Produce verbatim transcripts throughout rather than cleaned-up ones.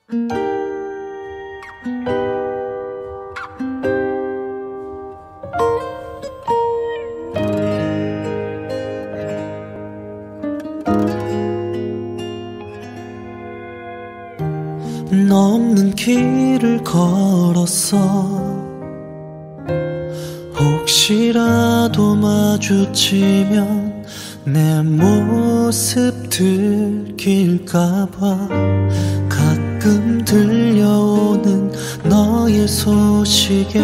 넘는 길을 걸었어. 혹시라도 마주치면 내 모습 들킬까봐 가끔 들려오는 너의 소식에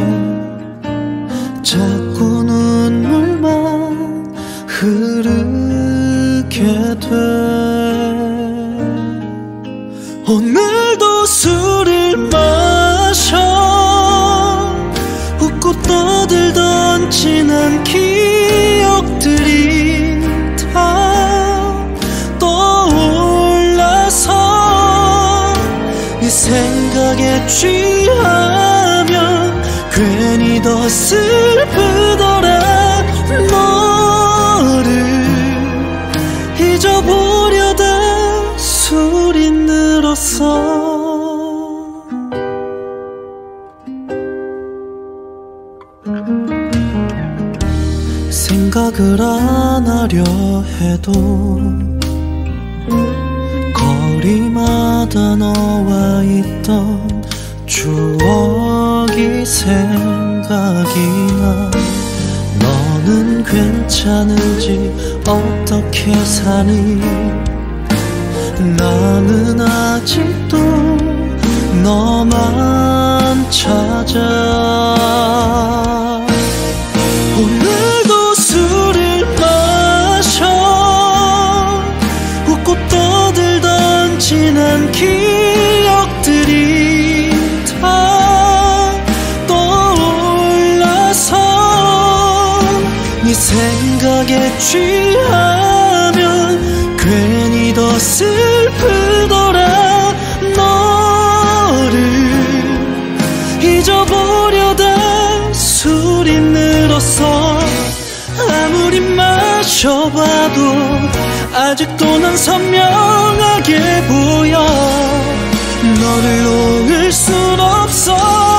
자꾸 눈물만 흐르게 돼. 오늘도 술을 마셔 웃고 떠들던 지난 기억들이 다 떠올라서 네 생각에 취하면 괜히 더 슬프더라. 너를 잊어보려다 술이 늘었어. 생각을 안 하려 해도 거리마다 너와 있던 추억이 생각이 나. 너는 괜찮은지 어떻게 사니? 나는 아직도 너만 찾아. 오늘도 술을 마셔 웃고 떠들던 지난 기억들이 다 떠올라서 네 생각에 취하면 괜히 더 슬프더라. 너를 잊어보려다 술이 늘었어. 아무리 마셔봐도 아직도 난 선명하게 보여. 너를 놓을 순 없어.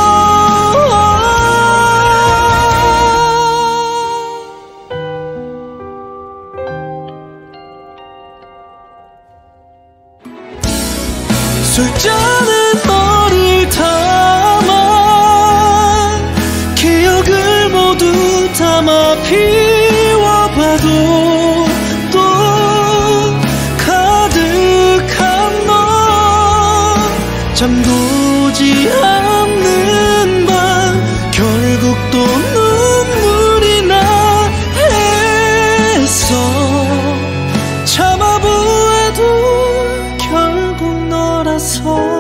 술잔은 너를 담아 기억을 모두 담아 피워봐도 또 가득한 너 잠도지 않는 밤 결국 또 눈물이 나 했어. 참아보아도 결국 너라서.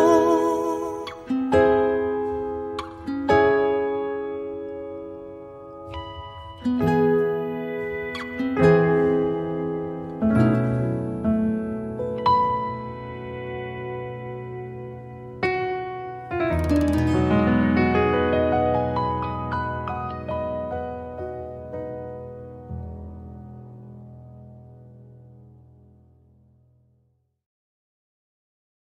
thank you